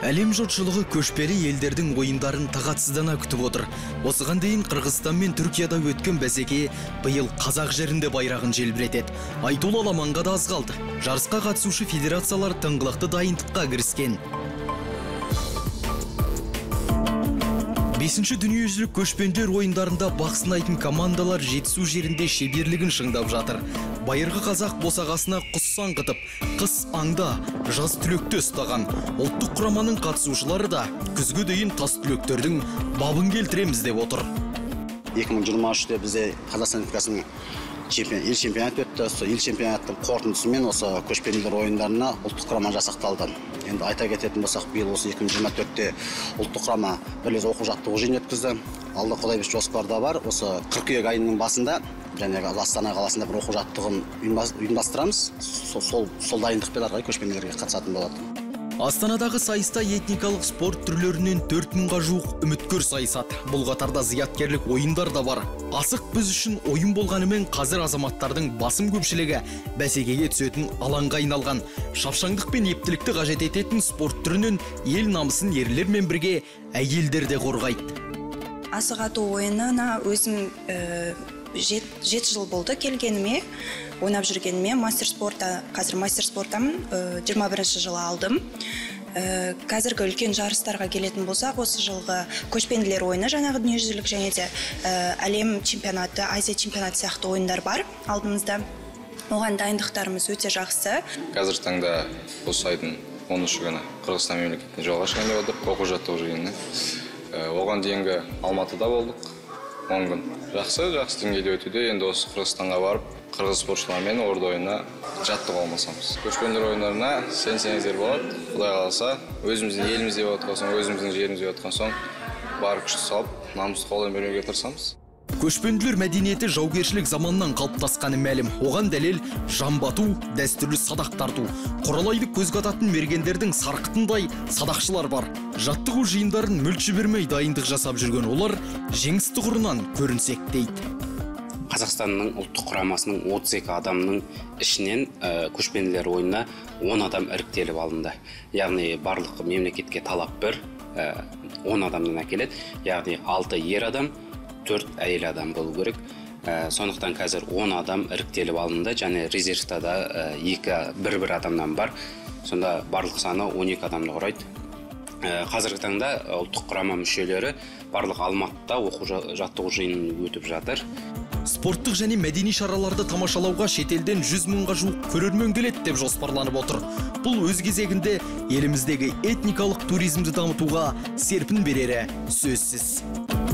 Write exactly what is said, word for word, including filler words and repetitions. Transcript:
Әлем жұртшылығы көшпелі елдердің ойындарын тағатсыздана күтіп отыр. Осыған дейін Қырғызстан мен Түркияда өткен бәсеке биыл қазақ жерінде байрағын желбіретеді. Айтулы аламанға да аз қалды. Жарысқа қатысушы федерациялар тыңғылықты дайындыққа кіріскен. бесінші дүниежүзілік көшпенділер ойындарында бақ сынайтын командалар жетісу жерінде шеберлігін шыңдап жатыр. Байырғы қазақ босағасына құс саңғытып, қыс аңда, жаз түлекте ұстаған. Ұлттық құраманың қатысушылары да күзге дейін тас түлектердің бабын келтіреміз деп отыр. екі мың жиырма үште бізде Қазақстан Республикасының чемпион, ел чемпионаты өтті. Осы ел чемпионаттың қорытындысымен осы көшпенділер ойындарына ұлттық құрама жасақталды. Енді айта кететін болсақ, биыл осы екі мың жиырма төртте ұлттық құрама бірлес оқу жаттығу жиын өткізді. Алда Құдай біз жоспарда бар. Осы қыркүйек айының басында және Астана қаласында бір оқу жаттығын ұйымдастырамыз. Сол сол, сол дайындықпен арқылы көшпенділерге қатысатын болады. Астанадағы сайыста этникалық спорт түрлерінен төрт мыңға жуық үміткер сайысады. Бұл қатарда зияткерлік ойындар да бар. Асық біз үшін ойын болғанымен қазір азаматтардың басым көпшілігі бәсекеге түсетін алаңға айналған. Шапшаңдық пен ептілікті қажет ететін спорт түрінен ел намысын ерлермен бірге әйелдер де қорғайды. Асық ату ойынына өзім жеті жыл болды келгеніме, ойнап жүргеніме. Мастер спортта, қазір мастер спорттамын, жиырма бірінші жылы алдым. Қазіргі үлкен жарыстарға келетін болсақ, осы жылғы көшпенділер ойыны, жаңағы дүниежүзілік және де әлем чемпионаты, Азия чемпионаты сияқты ойындар бар алдымызда. Оған дайындықтарымыз өте жақсы. Қазір таңда осы айдың он үші күні Қырғызстан мемлекетіне жолға шығайын деп отырмыз, оқу жаттығу жиынына. Оған дейінгі Алматыда болдық. он күн. Жақсы, жақсы деңгейде өтуде. Енді осы Қырғызстанға барып, қырғыз спортшылармен орда ойынына жаттығып алмасамыз. Көшпенділер ойындарына сенсеңіздер болады. Құдай қаласа, өзіміздің елімізде отқан соң, өзіміздің жерімізде отқан соң, бар күшті салып, намысты қолдан бермеуге тырысамыз. Көшпенділер мәдениеті жаугершілік заманнан қалыптасқаны мәлім. Оған дәлел жамбату, дәстүрлі садақ тарту. Құралайды көзге ататын мергендердің сарқытындай садақшылар бар. Жаттығу жиындарын мүлт жібермей дайындық жасап жүрген олар жеңіс тұғырынан көрінсек дейді. Қазақстанның ұлттық құрамасының отыз екі адамның ішінен көшпенділер ойынына он адам іріктеліп алынды. Яғни барлық мемлекетке талап бір, он адамнан әкеледі. Яғни алты ер адам, төрт әйел адам болу керек. Сондықтан қазір он адам іріктеліп алынды, және резервта да екі бір-бір адамнан бар. Сонда барлық саны он екі адамды құрайды. Қазіргі таңда ұлттық құрама мүшелері барлық Алматыда оқу жаттығу жиынын өтіп жатыр. Спорттық және мәдени шараларды тамашалауға шетелден жүз мыңға жуық көрермен келеді деп жоспарланып отыр. Бұл өз кезегінде еліміздегі этникалық туризмді дамытуға серпін берері сөзсіз.